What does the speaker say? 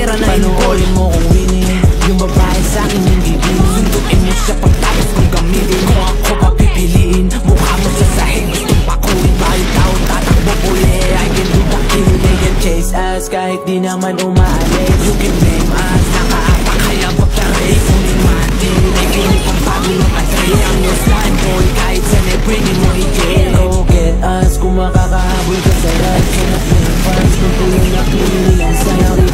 pera na panoorin mo kung winning. Yung babae sa'kin hindi din. Sunduin mo siya pagtapos kong gamitin. Kung ako papipiliin, mukha mo sa sahig, gustong pakuin. Bakit tao tatakbo uli, I can do the killing. They can chase us kahit di naman umaalis. You can blame us, nakaapak kaya pagtaray. Kunin mati, ay pinig pang bago ng atray. Ang your slime boy, kahit saan ay pwede mo i-jail. Go get us, kung makakahabol ka sa life. Cannot blame us, kung tuloy na pinili ang sa'yo.